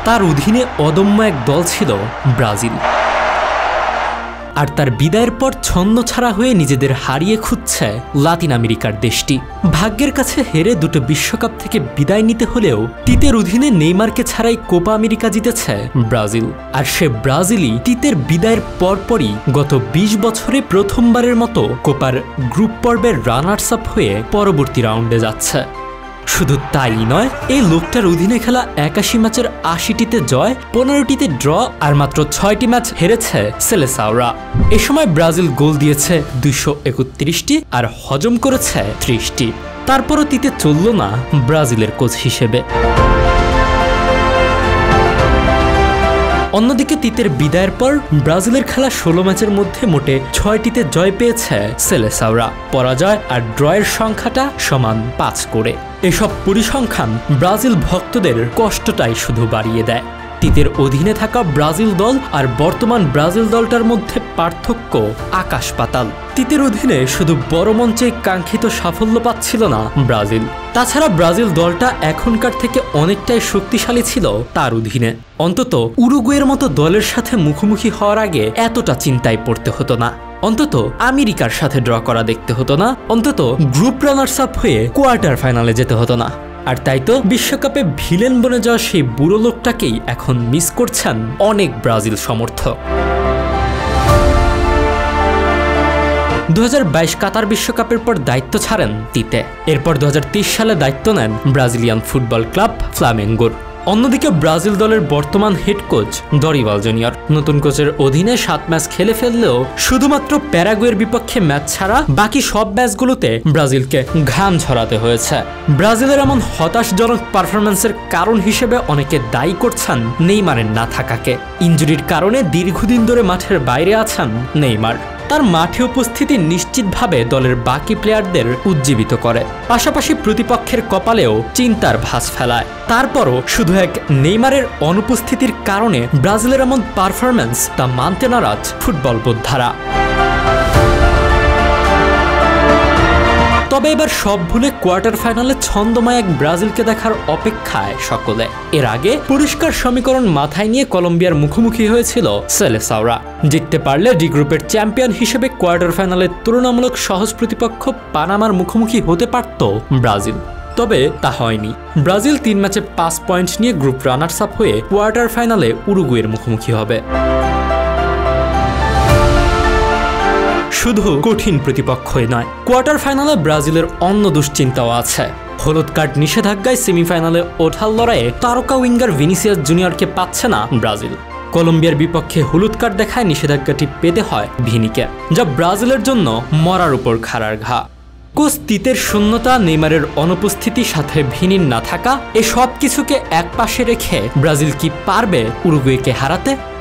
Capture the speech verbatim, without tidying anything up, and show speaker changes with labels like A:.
A: তার অধীনে অদম্য এক দল ছিল ব্রাজিল। আর তার বিদায়ের পর ছন্নছাড়া হয়ে নিজেদের হারিয়ে খুঁজছে লাতিন আমেরিকার দেশটি। ভাগ্যের কাছে হেরে দুটো বিশ্বকাপ থেকে বিদায় নিতে হলেও তিতের অধীনে নেইমারকে ছাড়াই কোপা আমেরিকা জিতেছে ব্রাজিল। আর সে ব্রাজিলই তিতের বিদায়ের পরপরই গত বিশ বছরে প্রথমবারের মতো কোপার গ্রুপ পর্বের রানার্স আপ হয়ে পরবর্তী রাউন্ডে যাচ্ছে। শুধু তাই নয়, এই লোকটার অধীনে খেলা একাশি ম্যাচের আশিটিতে জয়, পনেরোটিতে ড্র আর মাত্র ছয়টি ম্যাচ হেরেছে সেলেসাওরা। এ সময় ব্রাজিল গোল দিয়েছে দুইশো একত্রিশটি আর হজম করেছে ত্রিশটি। তারপরও তিতে চলল না ব্রাজিলের কোচ হিসেবে। অন্যদিকে তিতের বিদায়ের পর ব্রাজিলের খেলা ষোলো ম্যাচের মধ্যে মোটে ছয়টিতে জয় পেয়েছে সেলেসাওরা। পরাজয় আর ড্রয়ের সংখ্যাটা সমান পাঁচ করে। এসব পরিসংখ্যান ব্রাজিল ভক্তদের কষ্টটাই শুধু বাড়িয়ে দেয়। তিতের অধীনে থাকা ব্রাজিল দল আর বর্তমান ব্রাজিল দলটার মধ্যে পার্থক্য আকাশ পাতাল। তিতের অধীনে শুধু বড় মঞ্চে কাঙ্ক্ষিত সাফল্য পাচ্ছিল না ব্রাজিল, তাছাড়া ব্রাজিল দলটা এখনকার থেকে অনেকটাই শক্তিশালী ছিল তার অধীনে। অন্তত উরুগুয়ের মতো দলের সাথে মুখোমুখি হওয়ার আগে এতটা চিন্তায় পড়তে হতো না, অন্তত আমেরিকার সাথে ড্র করা দেখতে হতো না, অন্তত গ্রুপ রানার্স আপ হয়ে কোয়ার্টার ফাইনালে যেতে হতো না। আর তাই তো বিশ্বকাপে ভিলেন বনে যাওয়া সেই বুড়ো লোকটাকেই এখন মিস করছেন অনেক ব্রাজিল সমর্থক। দু হাজার বাইশ কাতার বিশ্বকাপের পর দায়িত্ব ছাড়েন তিতে। এরপর দু হাজার তেইশ সালে দায়িত্ব নেন ব্রাজিলিয়ান ফুটবল ক্লাব ফ্লামেঙ্গোর। অন্যদিকে ব্রাজিল দলের বর্তমান হেড কোচ দরিভাল জুনিয়র নতুন কোচের অধীনে সাত ম্যাচ খেলে ফেললেও শুধুমাত্র প্যারাগুয়ের বিপক্ষে ম্যাচ ছাড়া বাকি সব ম্যাচগুলোতে ব্রাজিলকে ঘাম ঝরাতে হয়েছে। ব্রাজিলের এমন হতাশজনক পারফরম্যান্সের কারণ হিসেবে অনেকে দায়ী করছেন নেইমারের না থাকাকে। ইনজুরির কারণে দীর্ঘদিন ধরে মাঠের বাইরে আছেন নেইমার। তার মাঠে উপস্থিতি নিশ্চিতভাবে দলের বাকি প্লেয়ারদের উজ্জীবিত করে, পাশাপাশি প্রতিপক্ষের কপালেও চিন্তার ভাঁজ ফেলায়। তারপরও শুধু এক নেইমারের অনুপস্থিতির কারণে ব্রাজিলের এমন পারফরম্যান্স তা মানতে নারাজ ফুটবল বোদ্ধারা। তবে এবার সব ভুলে কোয়ার্টার ফাইনালে ছন্দময় এক ব্রাজিলকে দেখার অপেক্ষায় সকলে। এর আগে পরিষ্কার সমীকরণ মাথায় নিয়ে কলম্বিয়ার মুখোমুখি হয়েছিল সেলেসাওরা। জিততে পারলে ডি গ্রুপের চ্যাম্পিয়ন হিসেবে কোয়ার্টার ফাইনালে তুলনামূলক সহজ প্রতিপক্ষ পানামার মুখোমুখি হতে পারত ব্রাজিল। তবে তা হয়নি। ব্রাজিল তিন ম্যাচে পাঁচ পয়েন্ট নিয়ে গ্রুপ রানার্স আপ হয়ে কোয়ার্টার ফাইনালে উরুগুয়ের মুখোমুখি হবে। শুধু কঠিন প্রতিপক্ষই নয়, কোয়ার্টার ফাইনালে ব্রাজিলের অন্য দুশ্চিন্তাও আছে। হলুদ কার্ড নিষেধাজ্ঞায় সেমিফাইনালে ওঠার লড়াইয়ে তারকা উইঙ্গার ভিনিসিয়াস জুনিয়রকে পাচ্ছে না ব্রাজিল। কলম্বিয়ার বিপক্ষে হলুদ কার্ড দেখায় নিষেধাজ্ঞাটি পেতে হয় ভিনিকে, যা ব্রাজিলের জন্য মরার উপর খাড়ার ঘা। কোচ তিতের শূন্যতা, নেইমারের অনুপস্থিতি, সাথে ভিনির না থাকা, এ সব কিছুকে এক পাশে রেখে ব্রাজিল কি পারবে উরুগুয়েকে হারাতে?